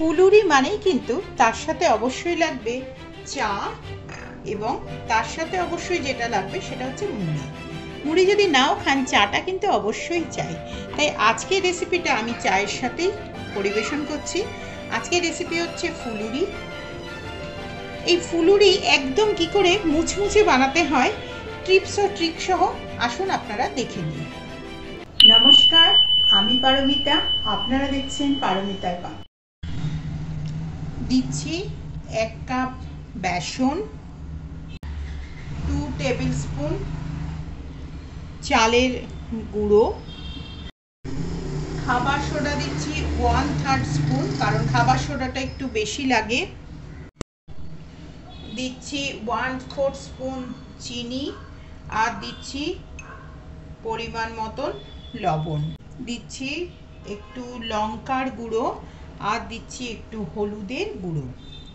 ফুলুরি মানেই কিন্তু তার সাথে অবশ্যই লাগবে চা, এবং তার সাথে অবশ্যই যেটা লাগবে সেটা হচ্ছে মুড়ি। মুড়ি যদি নাও খান, চাটা কিন্তু অবশ্যই চাই। তাই আজকের রেসিপিটা আমি চায়ের সাথেই পরিবেশন করছি। আজকের রেসিপি হচ্ছে ফুলুরি। এই ফুলুরি একদম কি করে মুচমুচে বানাতে হয় টিপস ও ট্রিক সহ আসুন আপনারা দেখে নিন। নমস্কার, আমি পারমিতা, আপনারা দেখছেন পারমিতার পাক। দিচ্ছি 1 কাপ বেসন, 2 টেবিল স্পুন চালের গুঁড়ো, খাবার সোডা দিচ্ছি 1/3 স্পুন, কারণ খাবার সোডাটা একটু বেশি লাগে। দিচ্ছি 1/4 স্পুন চিনি, আর দিচ্ছি পরিমাণ মতন লবণ, দিচ্ছি একটু লঙ্কার গুঁড়ো, আর দিচ্ছি একটু হলুদের গুঁড়ো।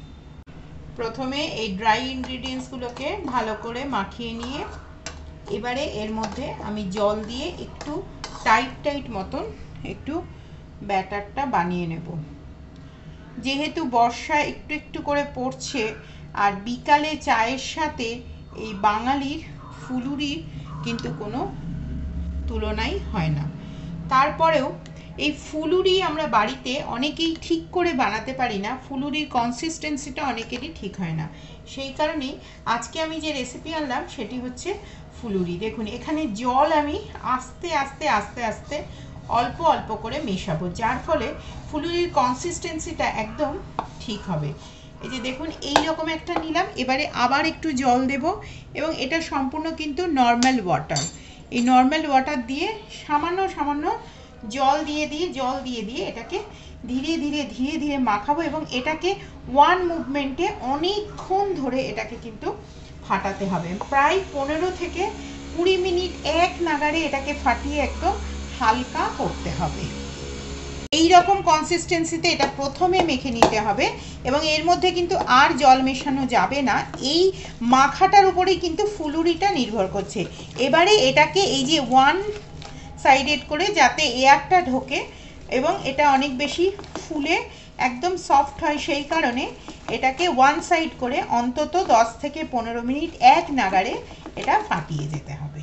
প্রথমে এই ড্রাই ইনগ্রিডিয়েন্টসগুলোকে ভালো করে মাখিয়ে নিয়ে এবারে এর মধ্যে আমি জল দিয়ে একটু টাইট মতন একটু ব্যাটারটা বানিয়ে নেব। যেহেতু বর্ষা একটু একটু করে পড়ছে, আর বিকালে চায়ের সাথে এই বাঙালির ফুলুরির কিন্তু কোনো তুলনাই হয় না। তারপরেও এই ফুলুরি আমরা বাড়িতে অনেকেই ঠিক করে বানাতে পারি না, ফুলুরির কনসিস্টেন্সিটা অনেকেরই ঠিক হয় না। সেই কারণেই আজকে আমি যে রেসিপি আনলাম সেটি হচ্ছে ফুলুরি। দেখুন এখানে জল আমি আস্তে আস্তে অল্প অল্প করে মেশাবো, যার ফলে ফুলুরির কনসিস্টেন্সিটা একদম ঠিক হবে। এই যে দেখুন এই রকম একটা নিলাম, এবারে আবার একটু জল দেব, এবং এটা সম্পূর্ণ কিন্তু নর্মাল ওয়াটার। এই নর্মাল ওয়াটার দিয়ে সামান্য জল দিয়ে দিয়ে এটাকে ধীরে ধীরে মাখাবো, এবং এটাকে ওয়ান মুভমেন্টে অনেকক্ষণ ধরে এটাকে কিন্তু ফাটাতে হবে। প্রায় 15 থেকে 20 মিনিট এক নাগাড়ে এটাকে ফাটিয়ে একদম হালকা করতে হবে। এই রকম কনসিস্টেন্সিতে এটা প্রথমে মেখে নিতে হবে, এবং এর মধ্যে কিন্তু আর জল মেশানো যাবে না। এই মাখাটার উপরেই কিন্তু ফুলুরিটা নির্ভর করছে। এবারে এটাকে এই যে ওয়ান সাইডেড করে যাতে এয়ারটা ঢোকে এবং এটা অনেক বেশি ফুলে একদম সফট হয়, সেই কারণে এটাকে ওয়ান সাইড করে অন্তত 10 থেকে 15 মিনিট এক নাগাড়ে এটা ফাটিয়ে যেতে হবে।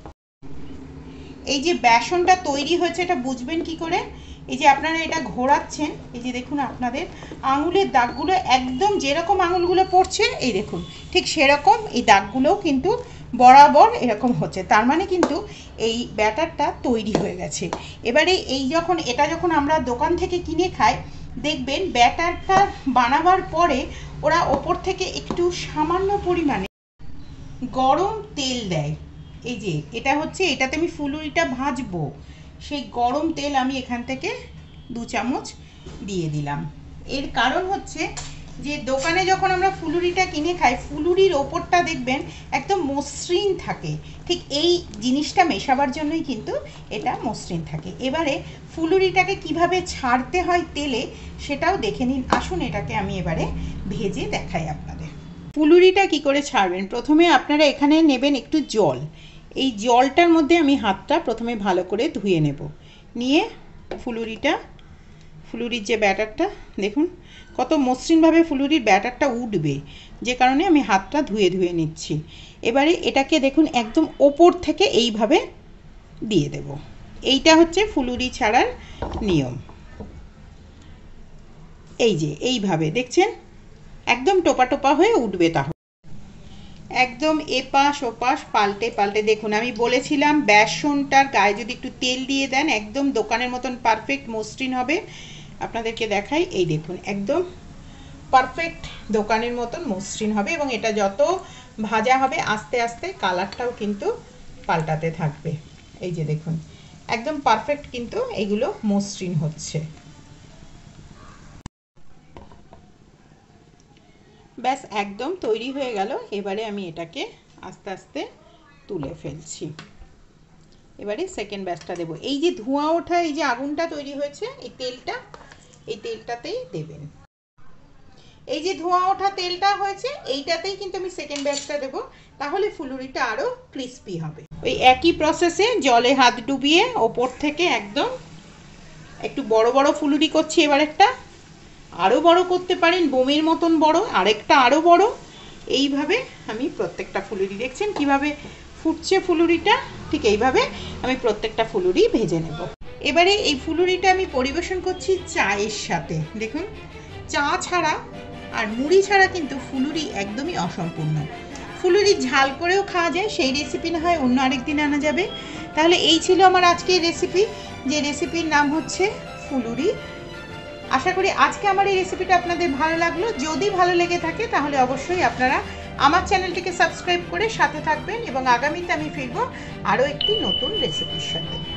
এই যে বেসনটা তৈরি হয়েছে এটা বুঝবেন কি করে? এই যে আপনারা এটা ঘোরাচ্ছেন, এই যে দেখুন আপনাদের আঙুলের দাগগুলো একদম যেরকম আঙুলগুলো পড়ছে এই দেখুন ঠিক সেরকম এই দাগগুলোও কিন্তু বরাবর এরকম হচ্ছে, তার মানে কিন্তু এই ব্যাটারটা তৈরি হয়ে গেছে। এবারে এই এটা যখন আমরা দোকান থেকে কিনে খাই, দেখবেন ব্যাটারটা বানাবার পরে ওরা ওপর থেকে একটু সামান্য পরিমাণে গরম তেল দেয়। এই যে এটা হচ্ছে, এটাতে আমি ফুলুরিটা ভাজবো, সেই গরম তেল আমি এখান থেকে 2 চামচ দিয়ে দিলাম। এর কারণ হচ্ছে যে দোকানে যখন আমরা ফুলুরিটা কিনে খাই, ফুলুরির ওপরটা দেখবেন একদম মসৃণ থাকে, ঠিক এই জিনিসটা মেশাবার জন্যই কিন্তু এটা মসৃণ থাকে। এবারে ফুলুরিটাকে কিভাবে ছাড়তে হয় তেলে সেটাও দেখে নিন। আসুন এটাকে আমি এবারে ভেজে দেখাই আপনাদের। ফুলুরিটা কি করে ছাড়বেন, প্রথমে আপনারা এখানে নেবেন একটু জল। এই জলটার মধ্যে আমি হাতটা প্রথমে ভালো করে ধুয়ে নেব, নিয়ে ফুলুরির যে ব্যাটারটা দেখুন কত মসৃণভাবে ফুলুরির ব্যাটারটা উঠবে, যে কারণে আমি হাতটা ধুয়ে নিচ্ছি। এবারে এটাকে দেখুন একদম ওপর থেকে এইভাবে দিয়ে দেব। এইটা হচ্ছে ফুলুরি ছাড়ার নিয়ম। এই যে এইভাবে দেখছেন একদম টোপা হয়ে উঠবে। তাহলে একদম এপাশ ওপাশ পাল্টে দেখুন, আমি বলেছিলাম বেসনটার গায়ে যদি একটু তেল দিয়ে দেন একদম দোকানের মতন পারফেক্ট মসৃণ হবে। আপনাদেরকে দেখাই, এই দেখুন একদম পারফেক্ট দোকানের মতন মসৃণ হবে, এবং এটা যত ভাজা হবে আস্তে আস্তে কালারটাও কিন্তু পাল্টাতে থাকবে। এই যে দেখুন একদম পারফেক্ট কিন্তু এগুলো মসৃণ হচ্ছে। ব্যাস একদম তৈরি হয়ে গেল। এবারে আমি এটাকে আস্তে আস্তে তুলে ফেলছি। এবারে সেকেন্ড ব্যাচটা দেব। এই যে ধোঁয়া ওঠা এই যে আগুনটা তৈরি হয়েছে, এই তেলটাতেই দেবেন। এই যে ধোঁয়া ওঠা তেলটা হয়েছে এইটাতেই কিন্তু আমি সেকেন্ড ব্যাচটা দেব, তাহলে ফুলুরিটা আরো ক্রিস্পি হবে। ওই একই প্রসেসে জলে হাত ডুবিয়ে ওপর থেকে একদম একটু বড় ফুলুরি করছি এবার একটা, আরও বড় করতে পারেন, বোমের মতন বড়, আরেকটা আরও বড়। এইভাবে আমি প্রত্যেকটা ফুলুরি, দেখছেন কিভাবে ফুটছে ফুলুরিটা, ঠিক এইভাবে আমি প্রত্যেকটা ফুলুরি ভেজে নেব। এবারে এই ফুলুরিটা আমি পরিবেশন করছি চায়ের সাথে। দেখুন, চা ছাড়া আর মুড়ি ছাড়া কিন্তু ফুলুরি একদমই অসম্পূর্ণ। ফুলুরি ঝাল করেও খাওয়া যায়, সেই রেসিপি না হয় অন্য আরেকদিন আনা যাবে। তাহলে এই ছিল আমার আজকের রেসিপি, যে রেসিপির নাম হচ্ছে ফুলুরি। আশা করি আজকে আমার এই রেসিপিটা আপনাদের ভালো লাগলো। যদি ভালো লেগে থাকে তাহলে অবশ্যই আপনারা আমার চ্যানেলটিকে সাবস্ক্রাইব করে সাথে থাকবেন, এবং আগামীতে আমি ফিরবো আরও একটি নতুন রেসিপির সাথে।